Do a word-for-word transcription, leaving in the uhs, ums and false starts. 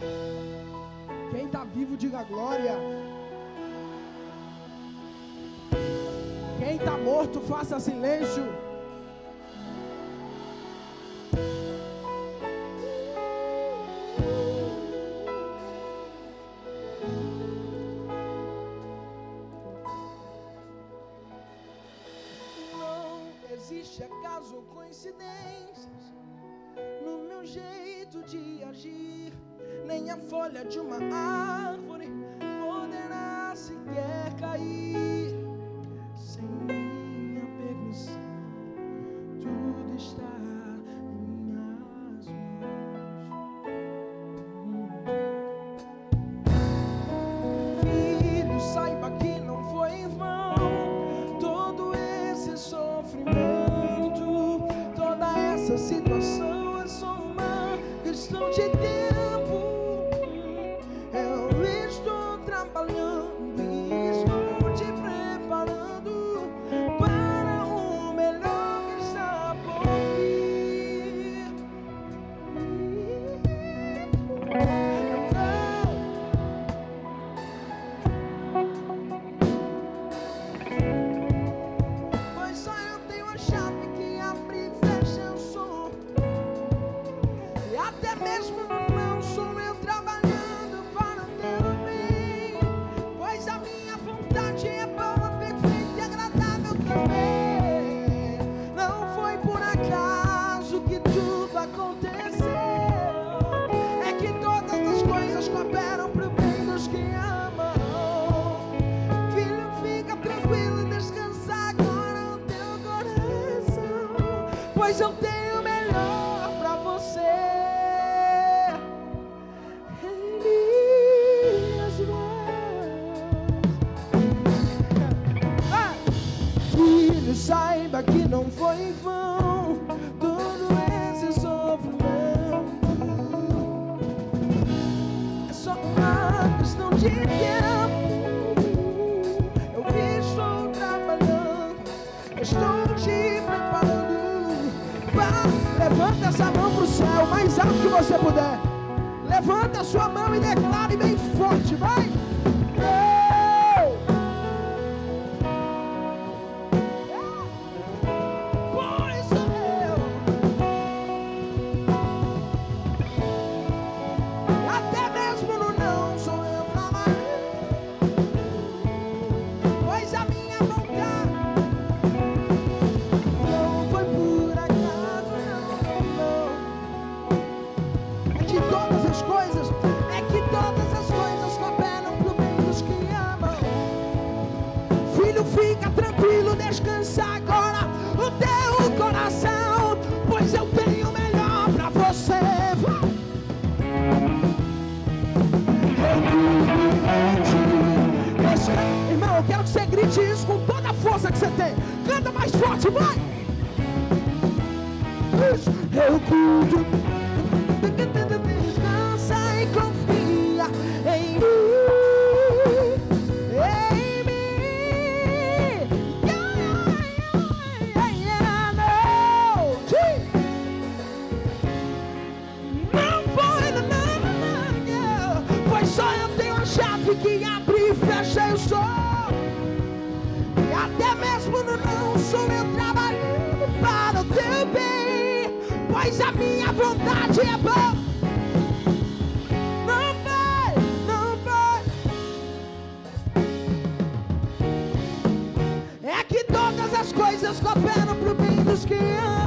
Quem está vivo, diga glória. Quem está morto, faça silêncio. Não existe acaso ou coincidências no meu jeito de agir. Nem a folha de uma árvore poderá sequer cair sem minha permissão. Tudo está em minhas mãos. Filho, saiba que não foi em vão todo esse sofrimento, toda essa situação é só uma questão de tempo. Pois eu tenho o melhor pra você em minhas mãos. Ah! Filho, saiba que não foi em vão todo esse sofrimento. É só uma questão de tempo. Eu estou trabalhando, estou te preparando. Levanta essa mão para o céu, mais alto que você puder. Levanta a sua mão e declare bem forte, vai. Oh! Pois eu, até mesmo no não sou eu trabalhando, pois a minha vontade não foi por acaso. Todas as coisas, é que todas as coisas cooperam pro bem dos que amam. Filho, fica tranquilo, descansa agora o teu coração, pois eu tenho o melhor pra você. Eu, irmão, eu quero que você grite isso com toda a força que você tem. Canta mais forte, vai! Isso, eu cuido. Descansa e confia em mim, em mim. Yeah, yeah, yeah, no. Não foi na nada, pois só eu tenho a chave que abre e fecha. Eu sou, e até mesmo no não sou eu trabalhando para o teu bem, pois a minha vontade é boa. Não vai, não vai. É que todas as coisas cooperam pro bem dos que amam.